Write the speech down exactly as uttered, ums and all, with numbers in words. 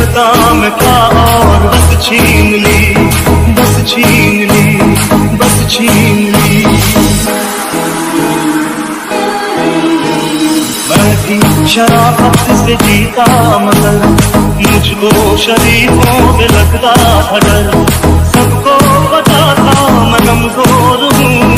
काम क्या और बस छीन ली, बस छीन ली, बस छीन ली। मैं भी शराफत से जीता मगर मुझको शरीफों पे लगता था डर। सबको पता था मैं गमखोर हूँ